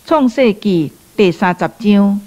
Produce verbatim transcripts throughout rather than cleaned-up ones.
创世纪第三十章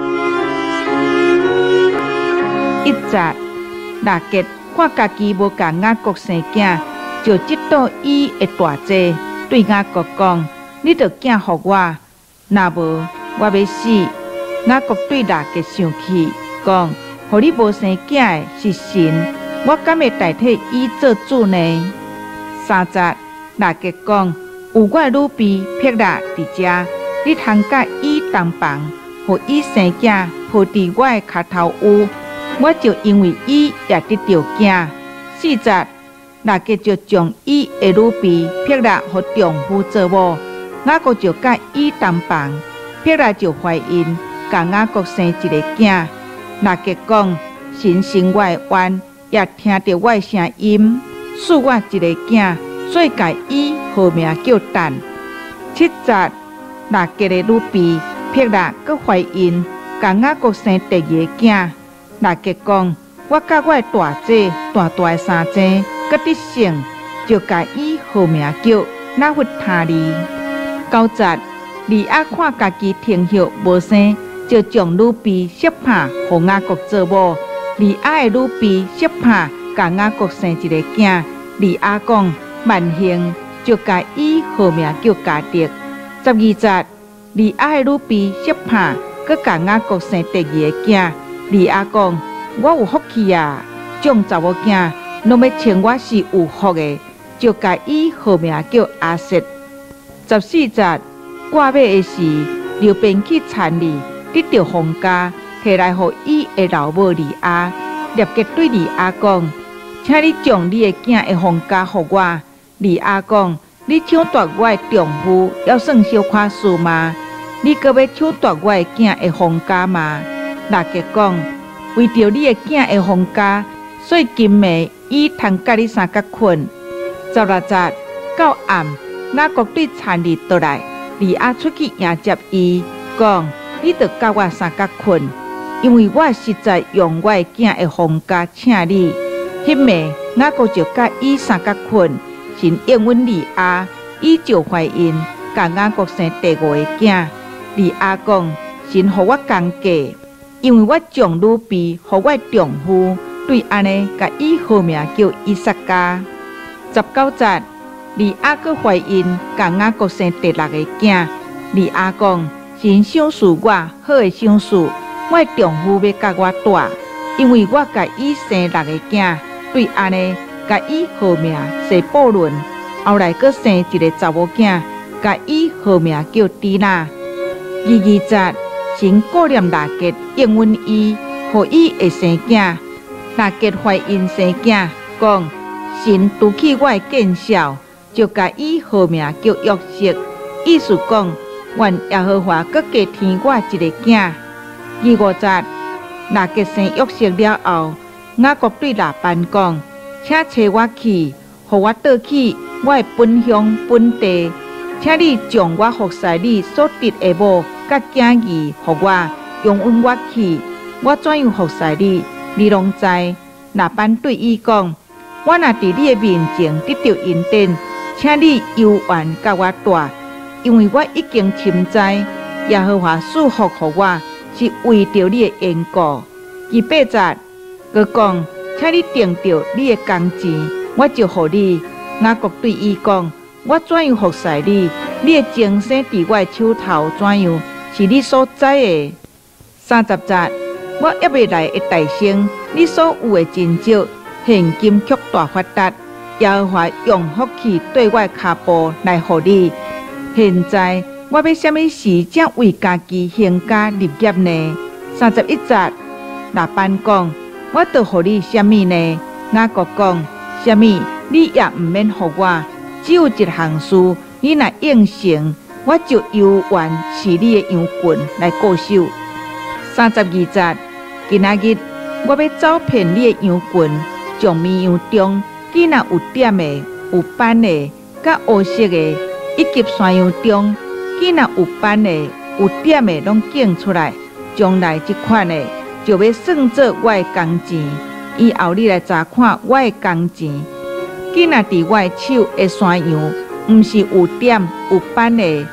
一节，拉结看家己无甲雅各生囝，就知道伊会大济，对雅各讲：你着囝互我，若无我要死。雅各对拉结生气，讲：互你无生囝的是神，我敢会代替伊做主呢？三节，拉结讲：有我女婢撇拉伫遮，你通甲伊同房，互伊生囝，抱伫我的脚头有，我就因为伊也得着囝。四节，拉结就将伊的女婢撇拉互丈夫做某，雅各就甲伊同房，撇拉就怀孕，甲雅各生一个囝。拉结讲：神生我的冤，也听着我的声音，赐我一个囝，所以甲伊号名叫但。七节，拉结的女婢撇拉阁怀孕，甲雅各生第二个囝。拉结讲：我甲我的大姐、大大的三姐阁得胜，就甲伊号名叫拿弗他利。九节，利亚看家己停歇无生，就将女婢设帕互雅各做某。利亚的女婢设帕甲雅各生一个囝。利亚讲：万幸，就甲伊号名叫迦得。十二节，利亚的女婢设帕阁甲雅各生第二个囝。利亚讲：我有福气啊！种查某囝拢要称我是有福的，就甲伊号名叫阿瑟。十四节，挂尾的时，刘便去田里得着皇家，摕来互伊的老母利亚。列结对利亚讲：请你将你的囝的皇家互我。利亚讲：你抢夺我的丈夫，要算小可事吗？你阁要抢夺我的囝的皇家吗？拉结讲：为着你的囝的皇家，所以今暝伊通甲你三角困。十六节，到暗，雅各对田里倒来，利亚出去迎接伊，讲：你着甲我三角困，因为我实在用我的囝的皇家请你。迄暝，雅各就甲伊三角困，神应允利亚，伊就怀孕，甲雅各生第五个囝。利亚讲：神互我工价，因为我将女婢互我丈夫，对安尼甲伊号名叫以撒加。十九节，利亚阁怀孕，甲雅各生第六个囝。利亚讲：神赏赐我好的赏赐，我的丈夫要甲我带，因为我甲伊生六个囝，对安尼甲伊号名西布伦。后来阁生一个查某囝，甲伊号名叫底娜。二二节，神顾念拉结，应允伊，互伊会生囝。拉结怀孕生囝，讲：神拄起我的见笑，就甲伊号名叫约瑟，意思讲：愿耶和华阁加添我一个囝。二五节，拉结生约瑟了后，雅各对拉班讲：请找我去，互我倒去我的本乡本地，请你将我服侍你所得的某甲囝儿互我，容允我去，我怎样服侍你，你拢知。拉班对伊讲：我若伫你的面前得到恩典，请你悠远甲我带，因为我已经深知耶和华赐福互我，是为着你的缘故。二八节，佮讲：请你定着你的工钱，我就互你。雅各对伊讲：我怎样服侍你，你的精生伫我的手头怎样，是你所知的。三十节，我约未来的大生，你所有的真少，现今却大发达。耶和华用福气对我的脚步来互你。现在我要什么时才为家己兴家立业呢？三十一节，拉班讲：我得互你什么呢？雅各讲：什么？你也唔免互我，只有一项事，你若应承，我就由愿是你的羊群来固守。三十二节，今仔日我要走遍你的羊群，从绵羊中，既若有点的、有斑的、甲乌色的，以及山羊中，既若有斑的、有点的，拢拣出来。将来这款的，就要算作我的工钱。以后你来查看我的工钱。既若伫我的手的山羊，毋是有点有斑的，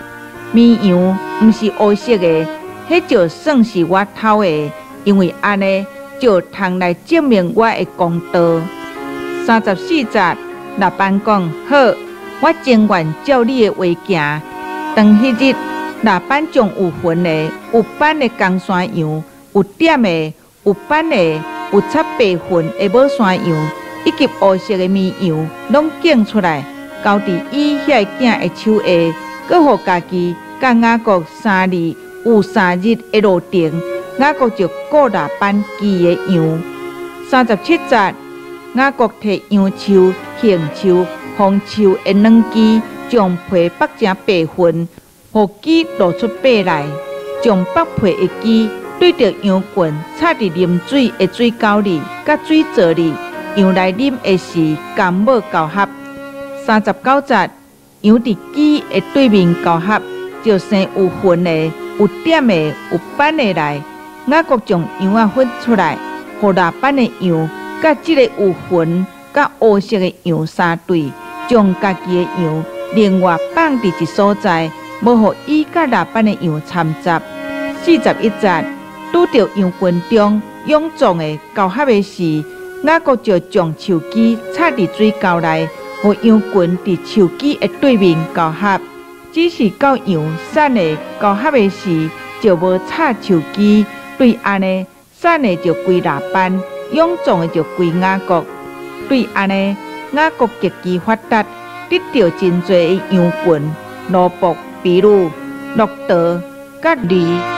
绵羊毋是黑色的，迄就算是我偷的，因为安尼就通来证明我的公道。三十四节，老板讲好，我情愿照你的话行。当迄日，老板将有魂的、有斑的公山羊、有点的、有斑的、有插白痕的母山羊，以及黑色的绵羊，拢拣出来，交伫伊遐个囝的手下，搁互家己甲雅各三日有三日的路程，雅各就顾老板寄的羊。三十七节，雅各摕羊树、杏树、红树的两枝，将皮剥成白份，互枝露出背来，将剥皮的枝对着羊群插伫啉水的水沟里，甲水槽里，羊来啉的是甘母交合。三十九节，羊伫枝的对面交合，就生有魂的、有点的、有斑的来。雅各将羊仔分出来，互老板的羊，甲即个有魂、甲黑色的羊三对，将家己的羊另外放伫一所在，无互伊甲老板的羊掺杂。四十一节，拄着羊群中臃肿的交合的时，雅各就将树枝插伫水沟内，互羊群伫树枝的对面交合。只是到羊散的交合的时，就无插树枝。对安尼，散的就归老板，臃肿的就归雅各。对安尼，雅各极其发达，得到真侪的羊群、奴仆、婢女、骆驼、甲驴。